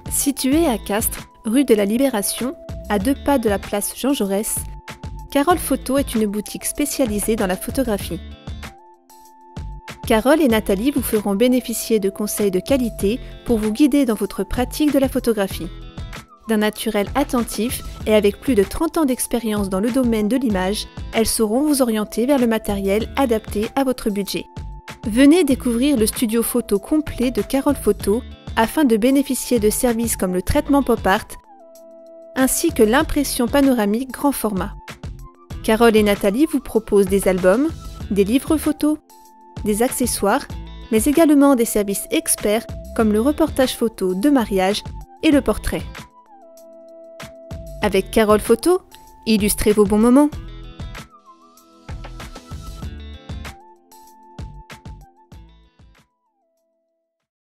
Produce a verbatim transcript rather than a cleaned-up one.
Située à Castres, rue de la Libération, à deux pas de la place Jean Jaurès, Carole Photo est une boutique spécialisée dans la photographie. Carole et Nathalie vous feront bénéficier de conseils de qualité pour vous guider dans votre pratique de la photographie. D'un naturel attentif et avec plus de trente ans d'expérience dans le domaine de l'image, elles sauront vous orienter vers le matériel adapté à votre budget. Venez découvrir le studio photo complet de Carole Photo afin de bénéficier de services comme le traitement pop art ainsi que l'impression panoramique grand format. Carole et Nathalie vous proposent des albums, des livres photos, des accessoires, mais également des services experts comme le reportage photo de mariage et le portrait. Avec Carole Photo, illustrez vos bons moments.